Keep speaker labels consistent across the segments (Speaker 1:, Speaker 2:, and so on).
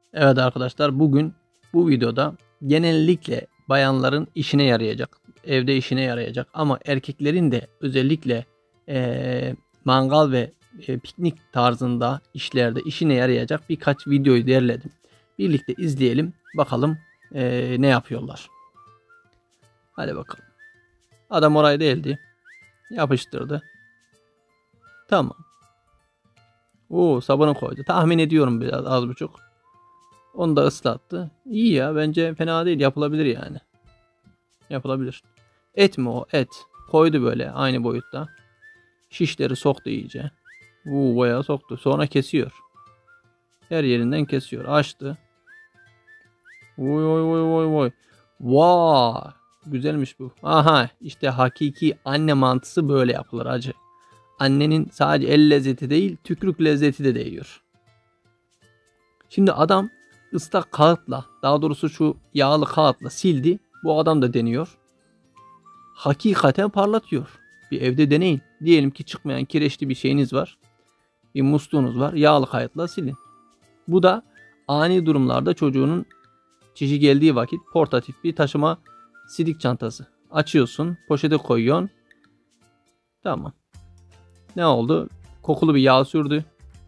Speaker 1: Evet arkadaşlar, bugün bu videoda genellikle bayanların işine yarayacak, evde işine yarayacak ama erkeklerin de özellikle mangal ve piknik tarzında işlerde işine yarayacak birkaç videoyu derledim. Birlikte izleyelim bakalım ne yapıyorlar. Hadi bakalım. Adam orayı deldi, yapıştırdı. Tamam. Oo, sabunu koydu. Tahmin ediyorum biraz az buçuk. Onu da ıslattı. İyi ya, bence fena değil, yapılabilir yani. Yapılabilir. Et mi o? Et. Koydu böyle aynı boyutta. Şişleri soktu iyice. Bayağı soktu. Sonra kesiyor. Her yerinden kesiyor. Açtı. Oy oy oy oy oy. Vay. Güzelmiş bu. Aha, işte hakiki anne mantısı böyle yapılır hacı. Annenin sadece el lezzeti değil, tükürük lezzeti de değiyor. Şimdi adam ıslak kağıtla, daha doğrusu şu yağlı kağıtla sildi. Bu adam da deniyor. Hakikaten parlatıyor. Bir evde deneyin. Diyelim ki çıkmayan kireçli bir şeyiniz var. Bir musluğunuz var. Yağlı kağıtla silin. Bu da ani durumlarda çocuğunun çişi geldiği vakit portatif bir taşıma sidik çantası. Açıyorsun, poşete koyuyorsun. Tamam. Ne oldu? Kokulu bir yağ sürdü.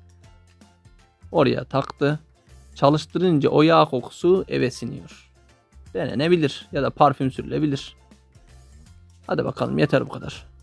Speaker 1: Oraya taktı. Çalıştırınca o yağ kokusu eve siniyor. Denenebilir ya da parfüm sürülebilir. Hadi bakalım, yeter bu kadar.